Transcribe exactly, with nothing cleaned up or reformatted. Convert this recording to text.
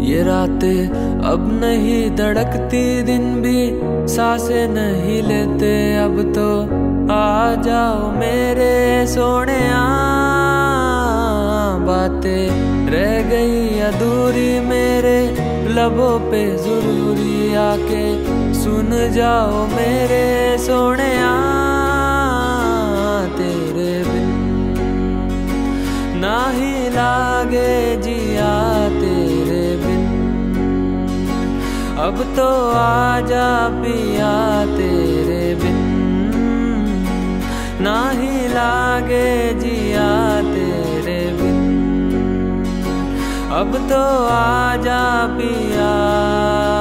ये रातें अब नहीं धड़कती, दिन भी सांसें नहीं लेते अब तो। आ जाओ मेरे सोनिया, बातें रह गई अधूरी मेरे लबों पे जरूरी, आके सुन जाओ मेरे सोनिया। तेरे बिन ना ही लागे जिया, तेरे बिन अब तो आजा पिया, तेरे बिन ना ही लागे जिया, तेरे बिन अब तो आजा पिया।